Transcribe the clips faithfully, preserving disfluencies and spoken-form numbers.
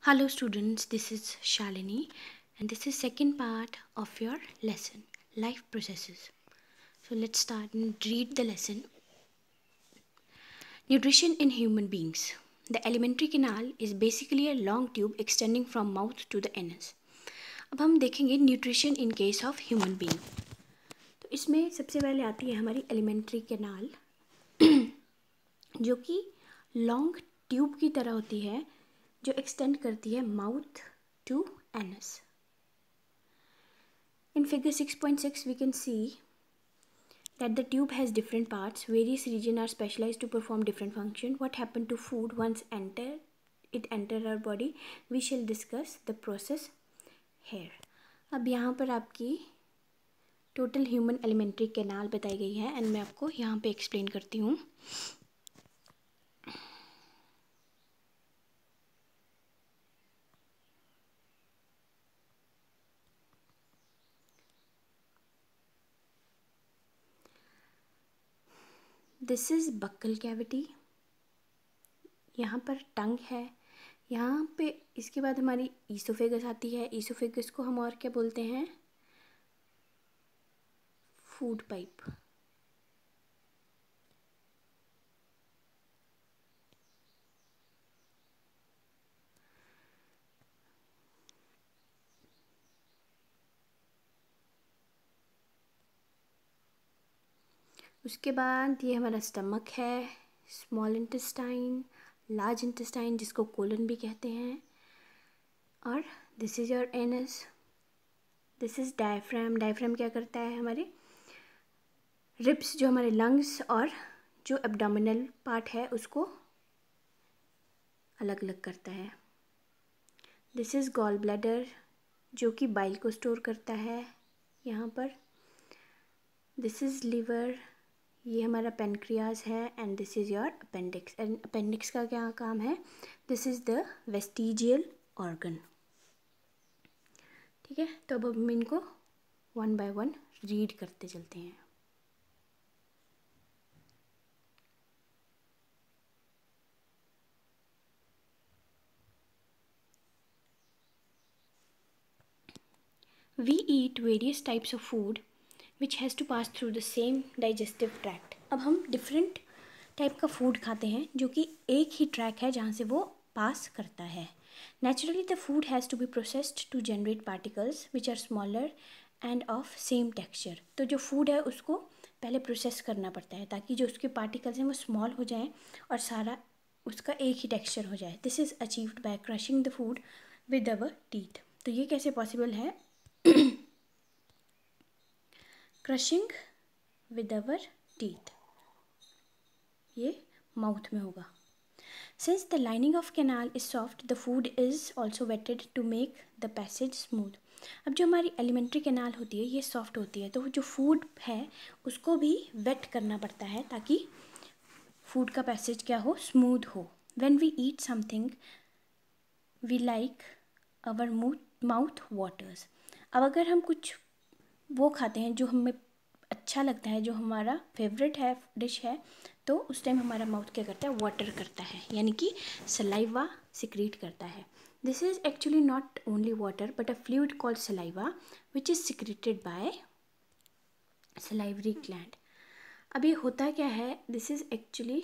Hello students, this is Shalini and this is second part of your lesson, life processes. So let's start and read the lesson. Nutrition in human beings. The alimentary canal is basically a long tube extending from mouth to the anus. अब हम देखेंगे nutrition in case of human being. तो इसमें सबसे पहले आती है हमारी एलिमेंट्री कैनाल जो कि लॉन्ग ट्यूब की तरह होती है जो एक्सटेंड करती है mouth to anus. In figure six point six we can see that the tube has different parts. Various regions are specialized to perform different function. What happened to food once enter it enter our body? We shall discuss the process here. अब यहाँ पर आपकी total human alimentary canal बताई गई है and मैं आपको यहाँ पे एक्सप्लेन करती हूँ. This is buccal cavity. यहाँ पर टंग है. यहाँ पे इसके बाद हमारी ईसोफेगस आती है. ईसोफेगस को हम और क्या बोलते हैं? Food pipe. उसके बाद ये हमारा स्टमक है, स्मॉल इंटेस्टाइन, लार्ज इंटेस्टाइन जिसको कोलन भी कहते हैं, और this is your anus. This is diaphragm. Diaphragm क्या करता है? हमारे रिब्स जो हमारे लंग्स और जो एब्डोमिनल पार्ट है उसको अलग अलग करता है. दिस इज गॉल ब्लैडर जो कि बाइल को स्टोर करता है यहाँ पर. This is liver. ये हमारा पेनक्रियाज है and this is your appendix. And appendix का क्या काम है? This is the vestigial organ. ठीक है, तो अब हम इनको वन बाय वन रीड करते चलते हैं. We eat various types of food which has to pass through the same digestive tract. अब हम डिफरेंट टाइप का फूड खाते हैं जो कि एक ही ट्रैक है जहाँ से वो पास करता है. Naturally the food has to be processed to generate particles which are smaller and of same texture. तो जो फूड है उसको पहले प्रोसेस करना पड़ता है ताकि जो उसके पार्टिकल्स हैं वो स्मॉल हो जाएं और सारा उसका एक ही टेक्सचर हो जाए. This is achieved by crushing the food with our teeth. तो ये कैसे पॉसिबल है? Crushing with our teeth. ये माउथ में होगा. Since the lining of canal is soft the food is also wetted to make the passage smooth. अब जो हमारी एलिमेंट्री कैनाल होती है ये सॉफ्ट होती है तो जो फूड है उसको भी वेट करना पड़ता है ताकि फूड का पैसेज क्या हो? स्मूथ हो. When we eat something we like our mouth waters. अब अगर हम कुछ वो खाते हैं जो हमें अच्छा लगता है, जो हमारा फेवरेट है डिश है, तो उस टाइम हमारा माउथ क्या करता है? वाटर करता है, यानी कि सलाइवा सिक्रीट करता है. This is actually not only water but a fluid called saliva which is secreted by salivary gland. अब ये होता क्या है? This is actually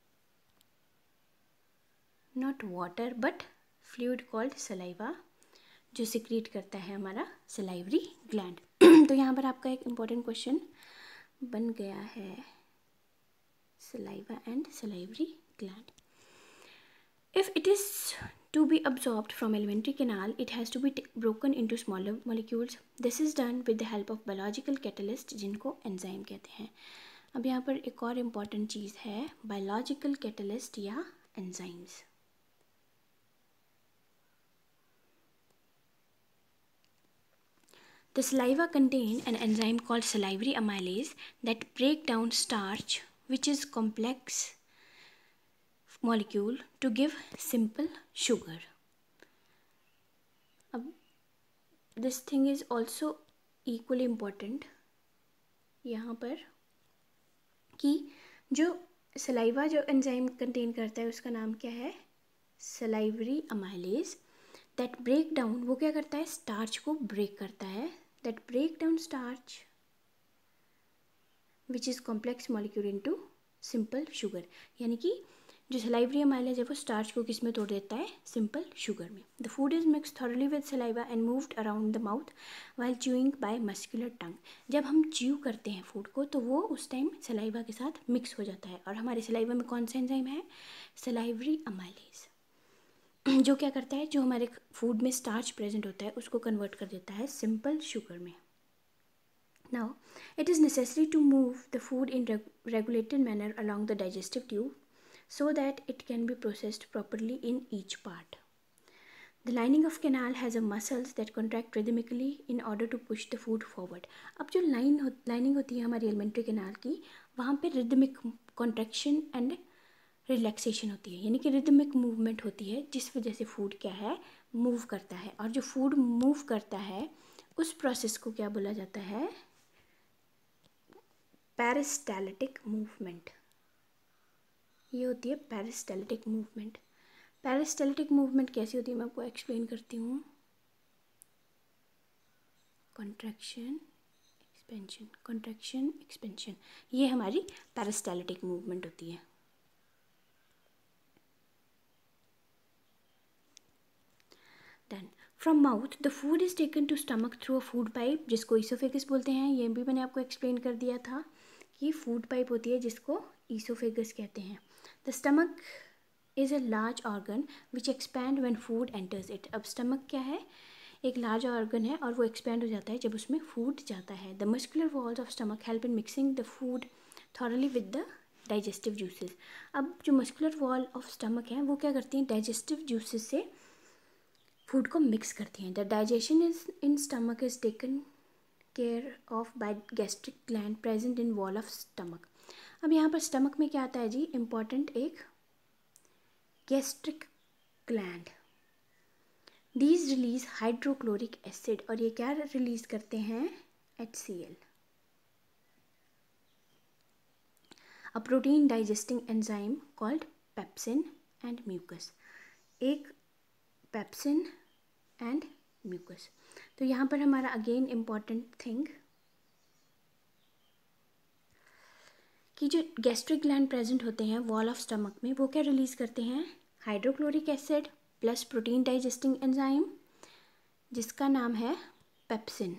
not water but fluid called saliva जो सिक्रीट करता है हमारा सलाइवरी ग्लैंड. तो यहाँ पर आपका एक इम्पॉर्टेंट क्वेश्चन बन गया है, saliva and salivary gland. If it is to be absorbed from alimentary canal it has to be broken into smaller molecules. this is done with the help of biological catalyst जिनको enzyme कहते हैं. अब यहाँ पर एक और important चीज़ है, बायोलॉजिकल कैटलिस्ट या enzymes. The saliva contain an enzyme called salivary amylase that break down starch, which is complex molecule, to give simple sugar. अब this thing is also equally important यहाँ पर कि जो सलाइवा जो enzyme contain करता है उसका नाम क्या है? Salivary amylase. That break down, वो क्या करता है, स्टार्च को ब्रेक करता है, that break down starch which is complex molecule into simple sugar, यानी कि जो सलाइवरी अमाइलेज है वो स्टार्च को किस में तोड़ देता है, सिंपल शुगर में। The food is mix thoroughly with saliva and moved around the mouth while chewing by muscular tongue. जब हम च्यू करते हैं फूड को तो वो उस टाइम सलाइवा के साथ मिक्स हो जाता है, और हमारे सलाइवा में कौन सा एंजाइम है, सलाइवरी अमाइलेज, जो क्या करता है, जो हमारे फूड में स्टार्च प्रेजेंट होता है उसको कन्वर्ट कर देता है सिंपल शुगर में। Now, it is necessary to move the food in reg- regulated manner along the digestive tube so that it can be processed properly in each part. The lining of canal has a muscles that contract rhythmically in order to push the food forward. अब जो line हो lining होती है हमारी alimentary canal की, वहाँ पे rhythmic contraction and relaxation होती है, यानी कि रिदमिक मूवमेंट होती है जिस वजह से फूड क्या है, मूव करता है। और जो फूड मूव करता है उस प्रोसेस को क्या बोला जाता है, पेरिस्टाल्टिक मूवमेंट। ये होती है पेरिस्टाल्टिक मूवमेंट। पेरिस्टाल्टिक मूवमेंट कैसी होती है मैं आपको एक्सप्लेन करती हूँ। कॉन्ट्रैक्शन एक्सपेंशन, कॉन्ट्रैक्शन एक्सपेंशन, ये हमारी पेरिस्टाल्टिक मूवमेंट होती है। Then from mouth the food is taken to stomach through a food pipe, जिसको ईसोफेगस बोलते हैं। ये भी मैंने आपको एक्सप्लेन कर दिया था कि फूड पाइप होती है जिसको ईसोफेगस कहते हैं। The stomach is a large organ which expand when food enters it. अब स्टमक क्या है, एक लार्ज ऑर्गन है और वो एक्सपैंड हो जाता है जब उसमें फूड जाता है। The muscular walls of stomach help in mixing the food thoroughly with the digestive juices. अब जो मस्कुलर वॉल ऑफ स्टमक है वो क्या करती हैं, डाइजेस्टिव जूसेस से फूड को मिक्स करती हैं। The digestion is in stomach is taken care of by gastric gland present in wall of stomach. अब यहाँ पर स्टमक में क्या आता है जी, इम्पॉर्टेंट एक gastric gland. These release hydrochloric acid, और ये क्या रिलीज करते हैं, H C L. A protein digesting enzyme called pepsin and mucus, एक पेप्सिन एंड म्यूकस। तो यहाँ पर हमारा अगेन इम्पॉर्टेंट थिंग कि जो गैस्ट्रिक ग्लैंड प्रेजेंट होते हैं वॉल ऑफ स्टमक में, वो क्या रिलीज करते हैं, hydrochloric acid plus protein digesting enzyme जिसका नाम है pepsin,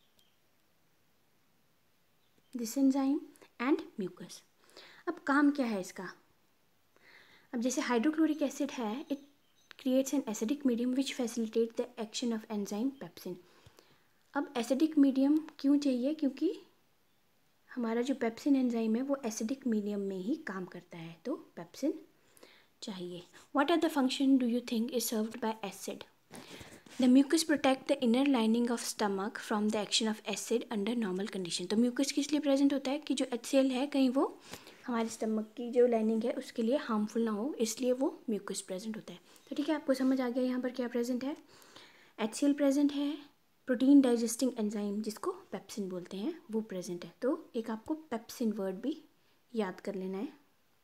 this enzyme and mucus. अब काम क्या है इसका, अब जैसे हाइड्रोक्लोरिक एसिड है, it creates an acidic medium which facilitate the action of enzyme pepsin. अब एसिडिक मीडियम क्यों चाहिए, क्योंकि हमारा जो पेप्सिन एंजाइम है वो एसिडिक मीडियम में ही काम करता है, तो पेप्सिन चाहिए। What are the function do you think is served by acid? The mucus protect the inner lining of stomach from the action of acid under normal condition. तो mucus किस लिए present होता है कि जो एच सी एल है कहीं वो हमारे स्टमक की जो लाइनिंग है उसके लिए हार्मफुल ना हो, इसलिए वो म्यूकस प्रेजेंट होता है। तो ठीक है, आपको समझ आ गया यहाँ पर क्या प्रेजेंट है, एच सी एल प्रेजेंट है, प्रोटीन डाइजेस्टिंग एंजाइम जिसको पेप्सिन बोलते हैं वो प्रेजेंट है। तो एक आपको पेप्सिन वर्ड भी याद कर लेना है।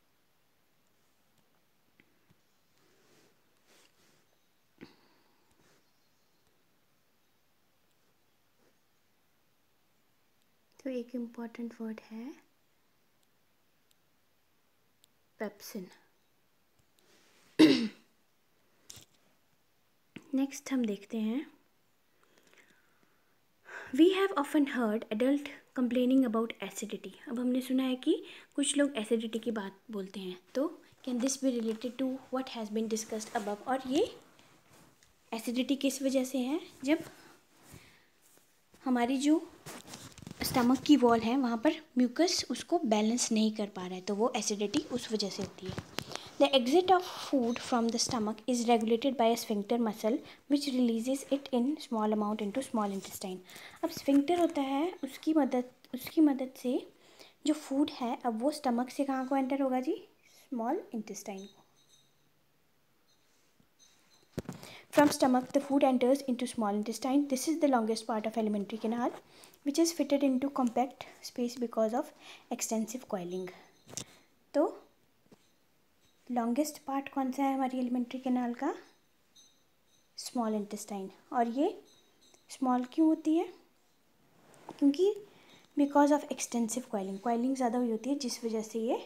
तो एक इम्पॉर्टेंट वर्ड है पेप्सिन। नेक्स्ट हम देखते हैं, we have often heard adult complaining about acidity. अब हमने सुना है कि कुछ लोग एसिडिटी की बात बोलते हैं, तो can this be related to what has been discussed above. और ये एसिडिटी किस वजह से है, जब हमारी जो स्टमक की वॉल है वहाँ पर म्यूकस उसको बैलेंस नहीं कर पा रहा है, तो वो एसिडिटी उस वजह से होती है। The exit of food from the stomach is regulated by a sphincter muscle which releases it in small amount into small intestine. अब स्फिंक्टर होता है, उसकी मदद उसकी मदद से जो फूड है अब वो स्टमक से कहाँ को एंटर होगा जी, स्मॉल इंटेस्टाइन को। From stomach, the food enters into small intestine. This is the longest part of alimentary canal, which is fitted into compact space because of extensive coiling. तो longest part कौन सा है हमारी alimentary canal का, small intestine. और ये small क्यों होती है? क्योंकि because of extensive coiling, coiling ज़्यादा हुई होती है, जिस वजह से ये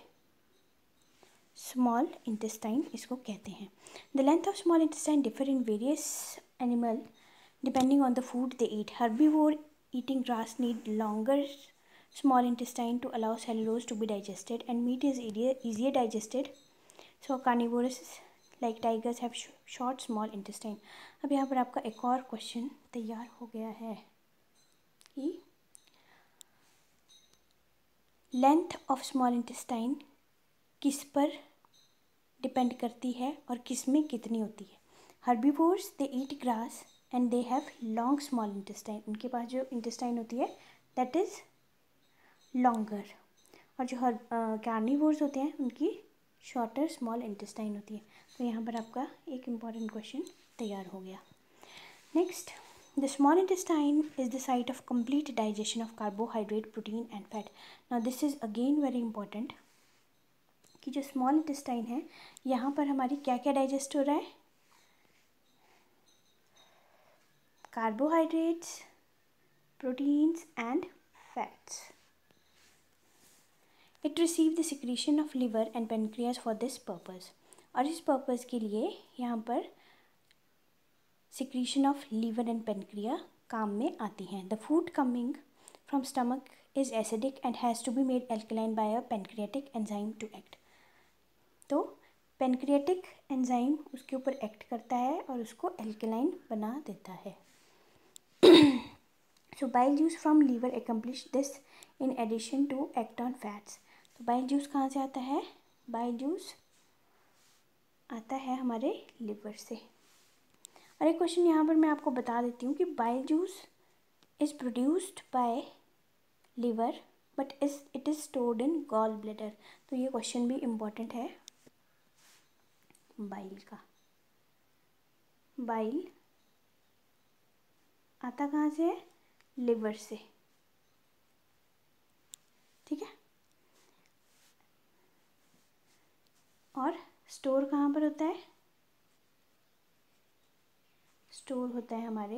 स्मॉल इंटेस्टाइन इसको कहते हैं। The length of small intestine differ in various animal depending on the food they eat. Herbivore eating grass need longer small intestine to allow cellulose to be digested, and meat is easier, easier digested. So carnivores like tigers have short small intestine. अब यहाँ पर आपका एक और question तैयार हो गया है कि लेंथ ऑफ स्मॉल इंटेस्टाइन किस पर डिपेंड करती है और किस में कितनी होती है। Herbivores they eat grass and they have long small intestine. उनके पास जो इंटेस्टाइन होती है दैट इज़ लॉन्गर। और जो हर कार्निवोर्स होते हैं उनकी शॉर्टर स्मॉल इंटेस्टाइन होती है। तो यहाँ पर आपका एक इम्पॉर्टेंट क्वेश्चन तैयार हो गया। Next, the small intestine is the site of complete digestion of carbohydrate, protein and fat. Now this is again very important कि जो स्मॉल इंटेस्टाइन है यहाँ पर हमारी क्या क्या डाइजेस्ट हो रहा है? Carbohydrates, proteins and fats. It receive the secretion of liver and pancreas for this purpose. और इस पर्पज़ के लिए यहाँ पर secretion of liver and pancreas काम में आती हैं। The food coming from stomach is acidic and has to be made alkaline by a pancreatic enzyme to act. तो पेनक्रियाटिक एंजाइम उसके ऊपर एक्ट करता है और उसको एल्कलाइन बना देता है। So bile juice from liver accomplish this in addition to act on fats. तो बाइल जूस कहाँ से आता है? बाइल जूस आता है हमारे लिवर से। और एक क्वेश्चन यहाँ पर मैं आपको बता देती हूँ कि bile juice is produced by liver but is it is stored in gall bladder. तो ये क्वेश्चन भी इम्पॉर्टेंट है बाइल का। बाइल आता कहाँ से है? लिवर से। ठीक है। और स्टोर कहाँ पर होता है? स्टोर होता है हमारे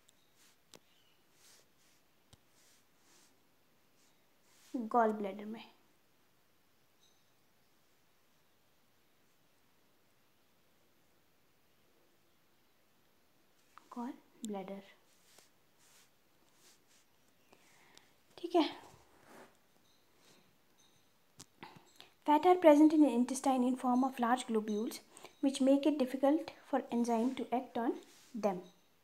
गॉल ब्लैडर में। Gall bladder. ठीक है। Fat are present in the intestine in form of large globules which make it difficult for enzyme to act on them.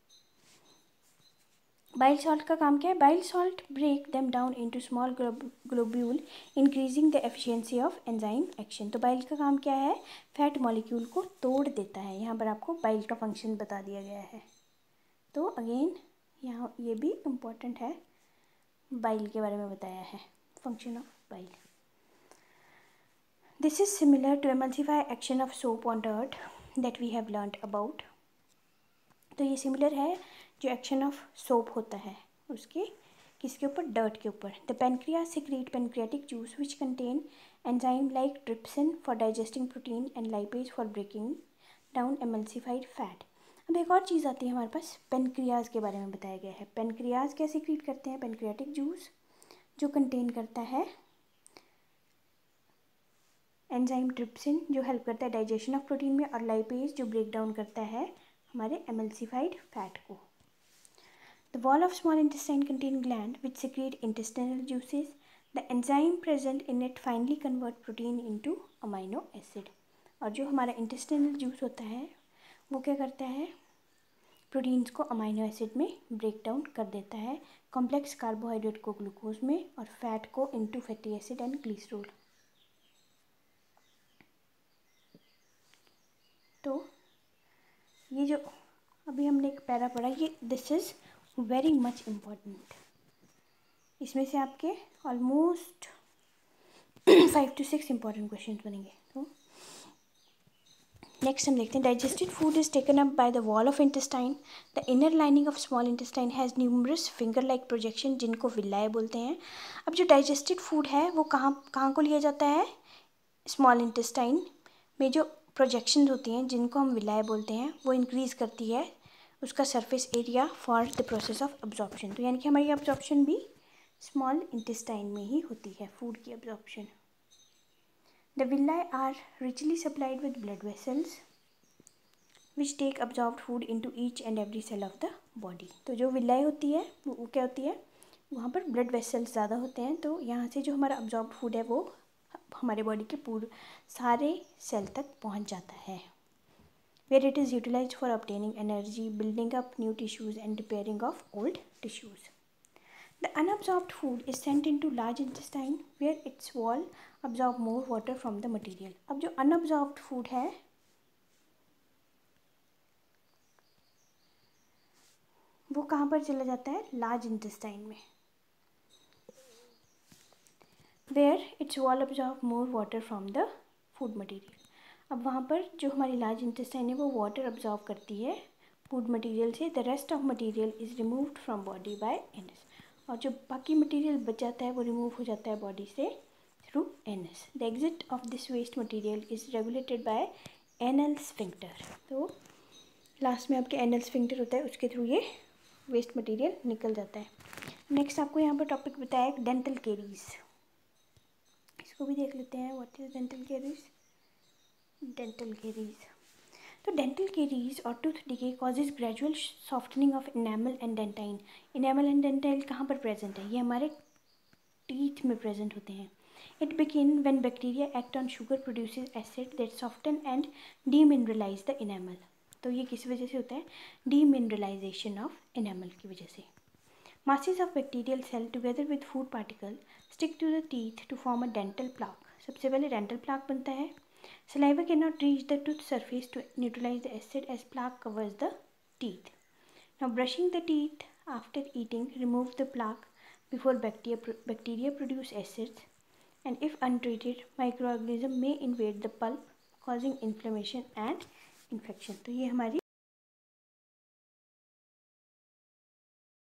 Bile salt का काम क्या है? Bile salt break them down into small globule increasing the efficiency of enzyme action. तो bile का काम क्या है? Fat molecule को तोड़ देता है। यहाँ पर आपको bile का फंक्शन बता दिया गया है। तो अगेन यहाँ ये भी इम्पोर्टेंट है, bile के बारे में बताया है, function of bile. This is similar to emulsify action of soap on dirt that we have learnt about. तो ये सिमिलर है जो एक्शन ऑफ सोप होता है उसके किसके ऊपर? डर्ट के ऊपर. The pancreas secrete pancreatic juice which contain enzyme like trypsin for digesting protein and lipase for breaking down emulsified fat. अब एक और चीज़ आती है हमारे पास, पेनक्रियाज के बारे में बताया गया है. पेनक्रियाज क्या सीक्रेट करते हैं? पेनक्रियाटिक जूस जो कंटेन करता है एंजाइम ट्रिप्सिन जो हेल्प करता है डाइजेशन ऑफ प्रोटीन में, और लाइपेज जो ब्रेक डाउन करता है हमारे एमल्सिफाइड फैट को. The wall of small intestine contain gland which secrete intestinal juices. The enzyme present in it finally convert protein into amino acid. और जो हमारा इंटेस्टाइनल जूस होता है वो क्या करता है? प्रोटीन्स को अमाइनो एसिड में ब्रेक डाउन कर देता है, कॉम्प्लेक्स कार्बोहाइड्रेट को ग्लूकोज में और फैट को into fatty acid and glycerol. तो ये जो अभी हमने एक पैरा पढ़ा, ये this is very much important. इसमें से आपके almost five to six important question बनेंगे. तो नेक्स्ट हम देखते हैं. Digested food is taken up by the wall of intestine. The inner lining of small intestine has numerous finger like projection जिनको villi बोलते हैं. अब जो डाइजेस्टेड फूड है वो कहाँ कहाँ को लिया जाता है? स्मॉल इंटेस्टाइन में जो प्रोजेक्शन होती हैं जिनको हम विलाय बोलते हैं वो इंक्रीज़ करती है उसका surface area for the process of absorption. तो यानी कि हमारी अब्जॉर्प्शन भी स्मॉल इंटेस्टाइन में ही होती है, फूड की absorption. The villi are richly supplied with blood vessels which take absorbed food into each and every cell of the body. तो जो विलाई होती है वो, वो क्या होती है, वहाँ पर ब्लड वेसल्स ज़्यादा होते हैं, तो यहाँ से जो हमारा अब्जॉर्ब्ड फूड है वो हमारे बॉडी के पूरे सारे सेल तक पहुँच जाता है। Where it is utilised for obtaining energy, building up new tissues and repairing of old tissues. The unabsorbed food is sent into large intestine where its wall absorb more water from the material. अब जो unabsorbed food है वो कहाँ पर चला जाता है, large intestine में, where its wall absorb more water from the food material. अब वहाँ पर जो हमारी लार्ज इंटेस्टाइन है वो वाटर अब्जॉर्ब करती है फूड मटेरियल से। The rest of material is removed from body by anus, और जो बाकी मटेरियल बच जाता है वो रिमूव हो जाता है बॉडी से through anus. The exit of this waste material is regulated by anal sphincter. तो लास्ट में आपके एनल स्फिंक्टर होता है, उसके थ्रू ये वेस्ट मटेरियल निकल जाता है। नेक्स्ट आपको यहाँ पर टॉपिक बताया है डेंटल केरीज, इसको भी देख लेते हैं। What is dental caries? Dental caries, तो डेंटल केरीज और tooth decay causes gradual softening of enamel and dentine. Enamel and dentine कहाँ पर प्रेजेंट है, ये हमारे टीथ में प्रेजेंट होते हैं। It begin when bacteria act on sugar produces acid that soften and demineralise the enamel. तो ये किस वजह से होता है, डीमिनरलाइजेशन ऑफ इनेमल की वजह से। Masses of bacterial cell together with food particle stick to the teeth to form a dental plaque. सबसे पहले dental plaque बनता है। Saliva cannot reach the tooth surface to neutralize the acid as plaque covers the teeth. Now brushing the teeth after eating removes the plaque before bacteria, bacteria produce acids, and if untreated microorganism may invade the pulp causing inflammation and infection. तो ये हमारी